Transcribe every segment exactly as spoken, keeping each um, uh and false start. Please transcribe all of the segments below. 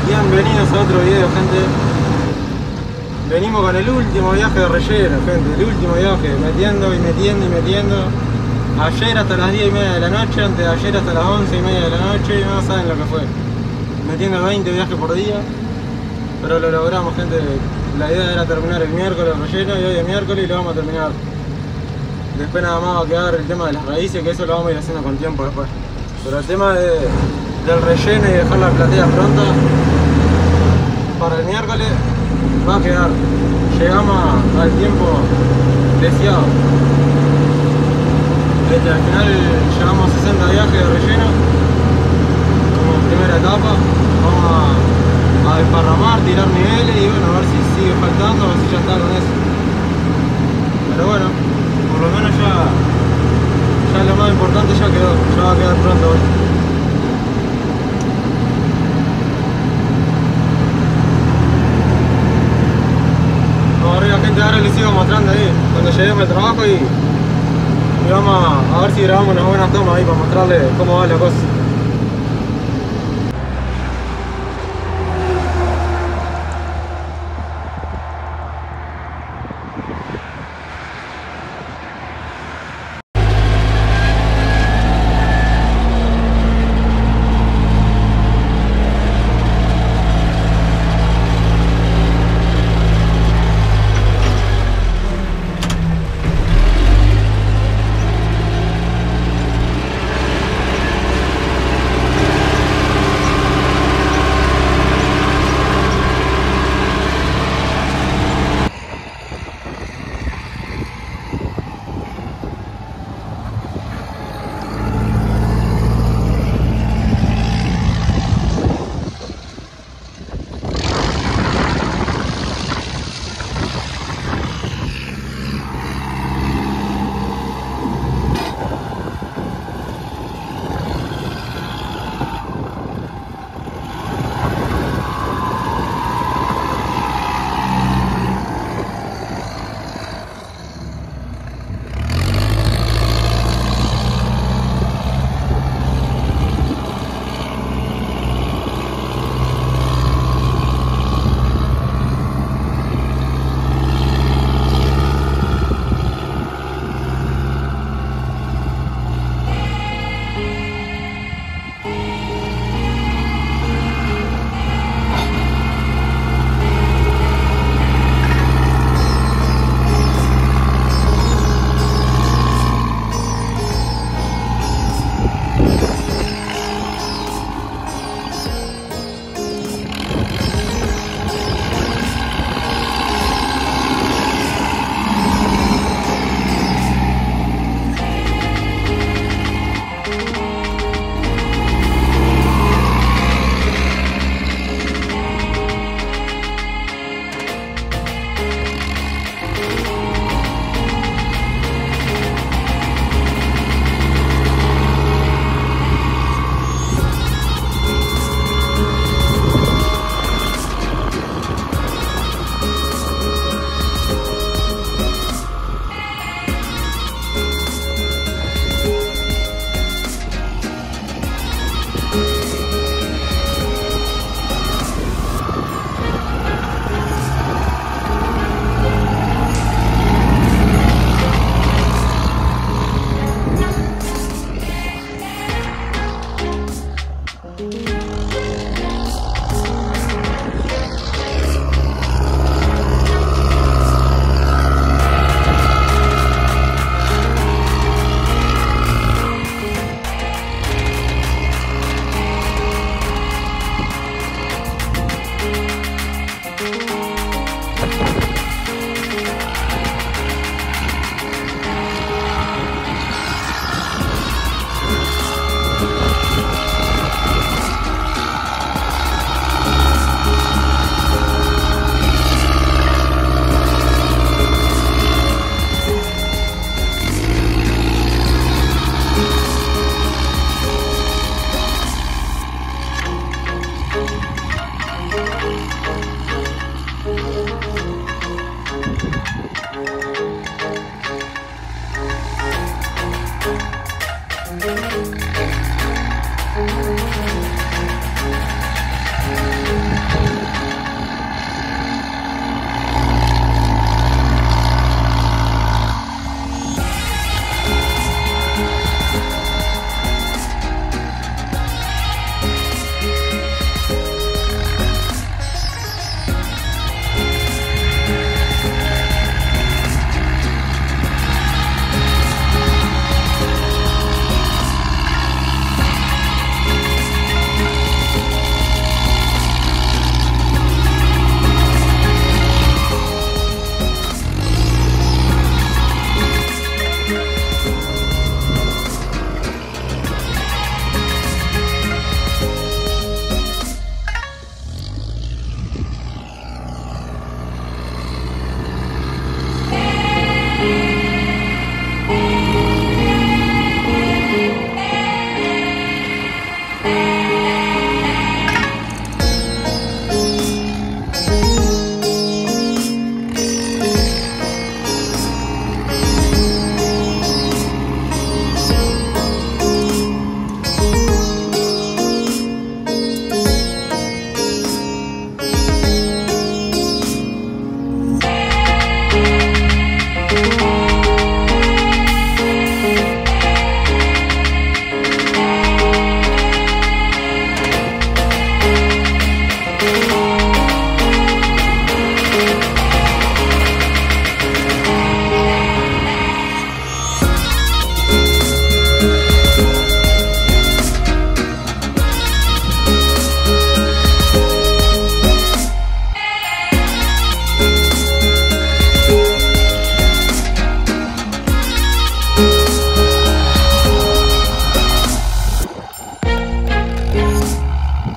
Bienvenidos a otro video, gente. Venimos con el último viaje de relleno, gente. El último viaje, metiendo y metiendo y metiendo. Ayer hasta las diez y media de la noche, antes de ayer hasta las once y media de la noche. No saben lo que fue. Metiendo veinte viajes por día. Pero lo logramos, gente. La idea era terminar el miércoles el relleno y hoy es miércoles y lo vamos a terminar. Después nada más va a quedar el tema de las raíces, que eso lo vamos a ir haciendo con tiempo después. Pero el tema de, del relleno y dejar la platea pronta para el miércoles va a quedar. Llegamos a, al tiempo deseado. Desde al final llevamos sesenta viajes de relleno como primera etapa. Vamos a, a desparramar, tirar niveles y bueno, a ver si sigue faltando o si ya está con eso. Pero bueno, por lo menos ya, ya lo más importante ya quedó, ya va a quedar pronto hoy. Vamos arriba, gente, ahora les sigo mostrando ahí cuando lleguemos al trabajo y, y vamos a, a ver si grabamos unas buenas tomas ahí para mostrarles cómo va la cosa.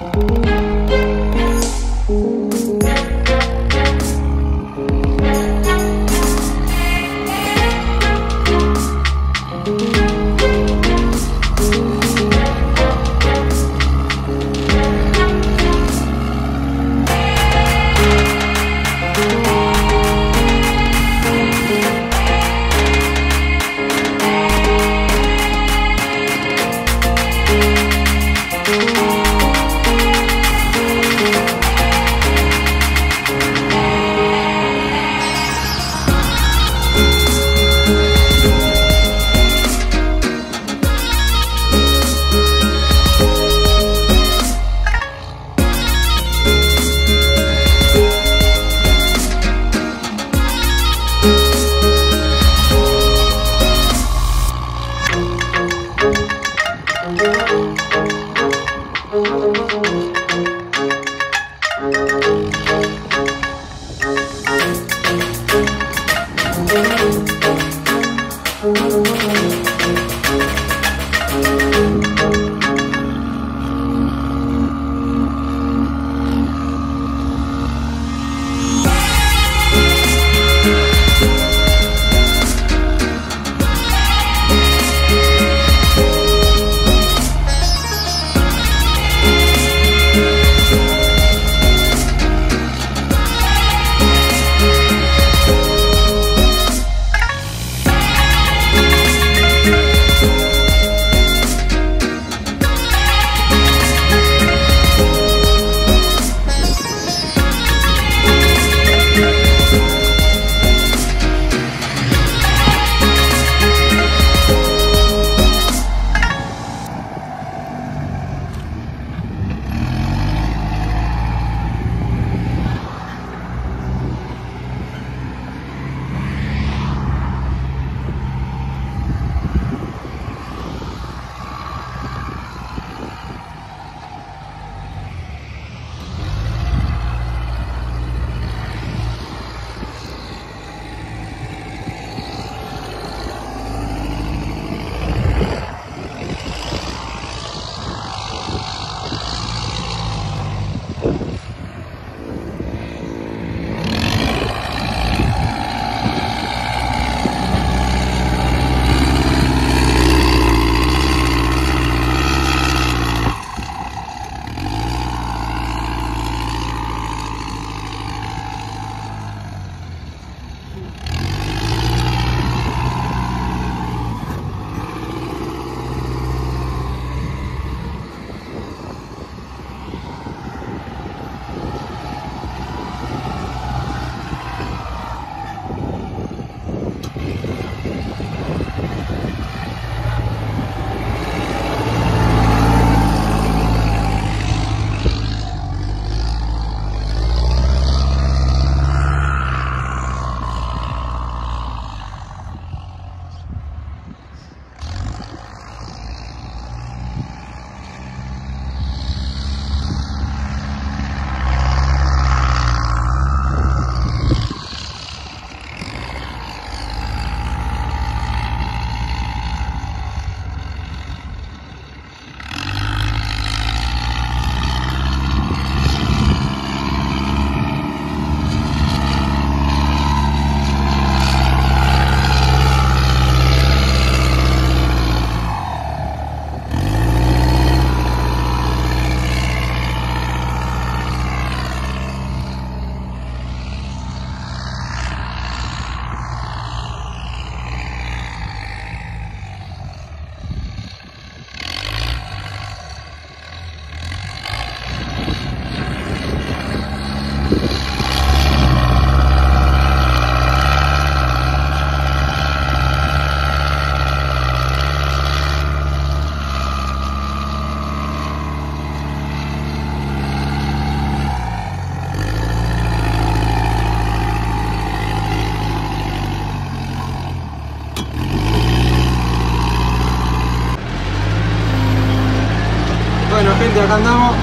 gente, acá andamos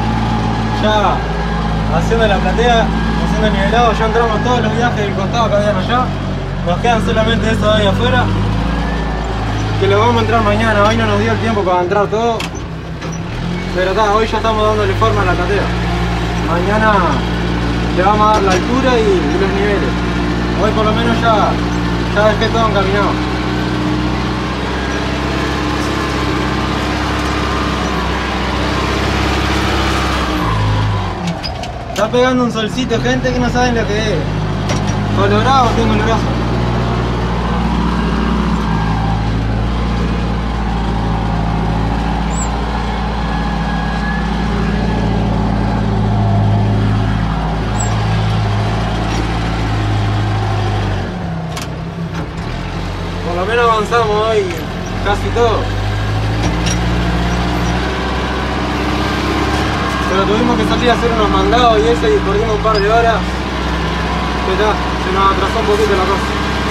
ya haciendo la platea, haciendo el nivelado. Ya entramos todos los viajes del costado que habían allá. Nos quedan solamente estos de ahí afuera, que los vamos a entrar mañana. Hoy no nos dio el tiempo para entrar todo. Pero está, hoy ya estamos dándole forma a la catera. Mañana le vamos a dar la altura y, y los niveles. Hoy por lo menos ya, ya dejé todo encaminado. Está pegando un solcito, gente, que no saben lo que es. Colorado tengo el brazo. Por lo menos avanzamos hoy casi todo. Pero tuvimos que salir a hacer unos mandados y eso, y perdimos un par de horas. Que está, se nos atrasó un poquito la cosa.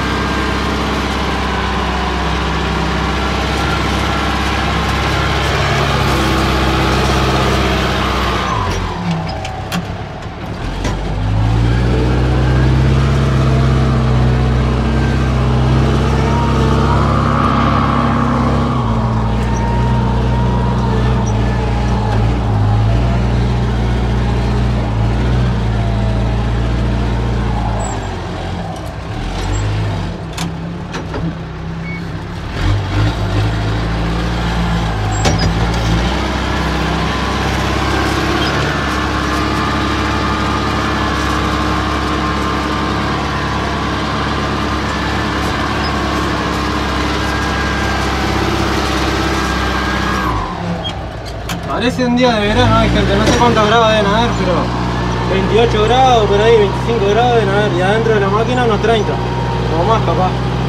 Parece un día de verano, hay gente, no sé cuántos grados deben haber, pero veintiocho grados, por ahí veinticinco grados deben haber, y adentro de la máquina unos treinta, o más capaz.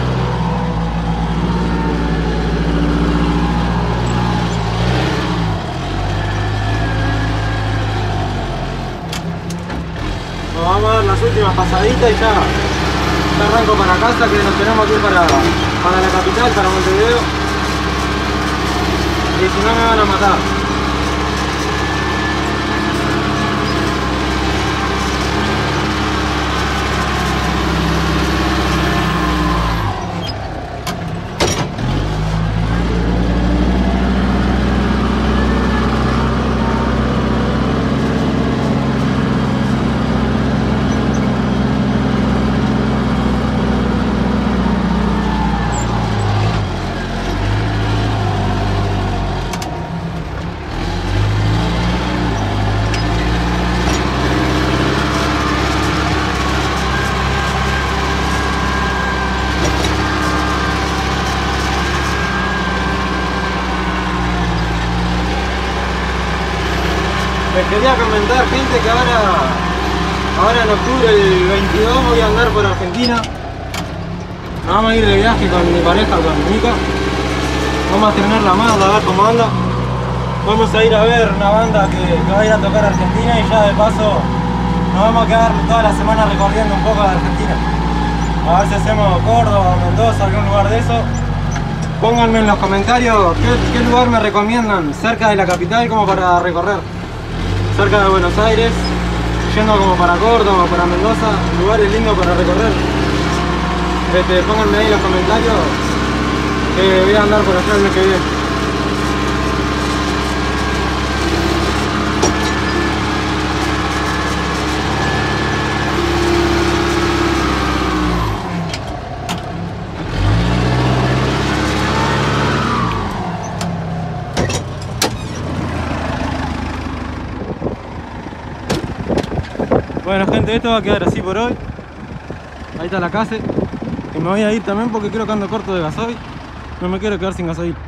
Nos vamos a dar las últimas pasaditas y ya, ya arranco para casa, que nos tenemos que ir para, para la capital, para Montevideo, y si no me van a matar. Les quería comentar, gente, que ahora, ahora en octubre el veintidós voy a andar por Argentina. Nos vamos a ir de viaje con mi pareja, con Mica. Vamos a tener la mano a ver cómo anda. Vamos a ir a ver una banda que, que va a ir a tocar a Argentina, y ya de paso nos vamos a quedar toda la semana recorriendo un poco de Argentina. A ver si hacemos Córdoba, Mendoza, algún lugar de eso. Pónganme en los comentarios qué, qué lugar me recomiendan cerca de la capital como para recorrer. Cerca de Buenos Aires, yendo como para Córdoba, para Mendoza, lugares lindos para recorrer. Este, pónganme ahí en los comentarios que voy a andar por allá el mes que viene. Bueno, gente, esto va a quedar así por hoy. Ahí está la casa. Y me voy a ir también porque creo que ando corto de gasoil. No me quiero quedar sin gasoil.